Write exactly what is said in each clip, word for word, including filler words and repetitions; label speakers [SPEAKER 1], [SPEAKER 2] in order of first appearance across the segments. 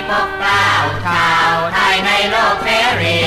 [SPEAKER 1] ปกเกล้าชาวไทยในโลกเสรี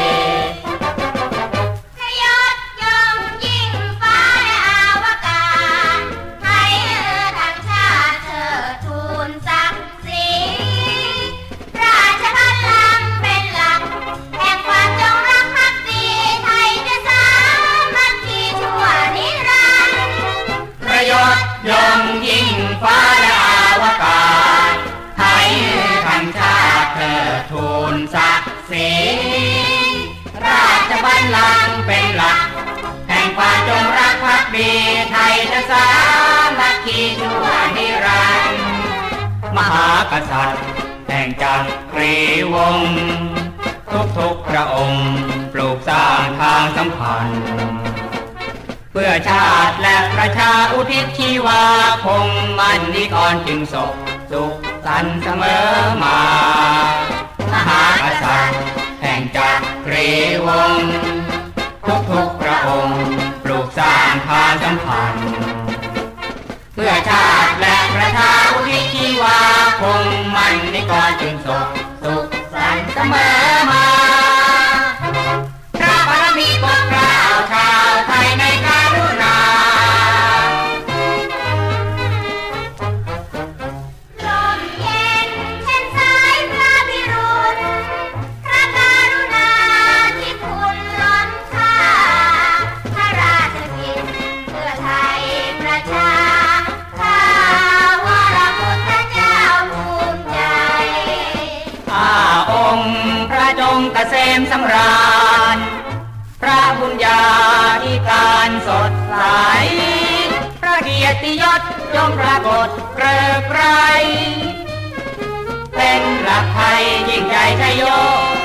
[SPEAKER 2] ยศยงยิ่งฟ้าและอวกาศไทยทั้งชาติเชิดทูนศักดิ์ศรีราชบัลลังก์เป็นหลักแห่งความจงรักภักดีไทยจะสามัคคีชั่วนิรันดร์
[SPEAKER 1] ประยศยงยิ่งฟ้าและอวกาศไทยทั้งชาติเทิดทูนศักดิ์ศรีราชบัลลังก์เป็นหลักแห่งความจงรักภักดีไทยจะสามัคคีชั่วนิรันดร์มหากษัตริย์แห่งจักรีวงศ์ทุกๆพระองค์ปลูกสร้างทางสัมพันธ์เพื่อชาติและประชาอุทิศชีวาคงมั่นนิกรจึงศกสุขสันต์เสมอมามหากษัตริย์แห่งจักรีวงศ์ทุกๆพระองค์ปลูกสร้างทางสัมพันธ์เพื่อชาติและประชาอุทิศชีวาคงมั่นนิกรจึงศกสุขสันต์เสมอมาพระบารมีปกเกล้าชาวไทยในการุณา
[SPEAKER 2] ลมเย็นเช่นสายพระพิรุณพระกรุณาที่คุณล้นค่าพระราชกิจเพื่อไทยประชาข้าวรพุทธเจ้าภูมิใจ
[SPEAKER 1] ข้าองค์พระจงเกษมสำราญพระบุญญาธิการสดใสพระเกียรติยศจงปรากฏเกริกไกรเป็นหลักไทยยิ่งใหญ่ชัยโย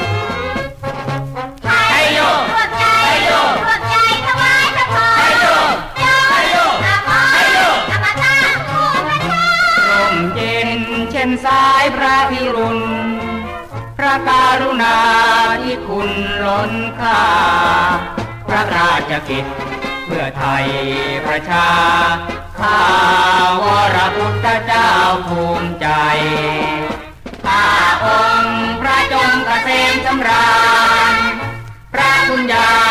[SPEAKER 2] ชัยโยชัยโยชัยถวายพระพรชัยโยชัยโยอภรชัยโยอมตะคู่พระชา
[SPEAKER 1] ร่มเย็นเช่นสายพระพิรุณพระกรุณาที่คุณล้นค่าพระราชกิจเพื่อไทยประชาข้าวรพุทธเจ้าภูมิใจข้าองค์พระจงเกษมสำราญพระบุญญา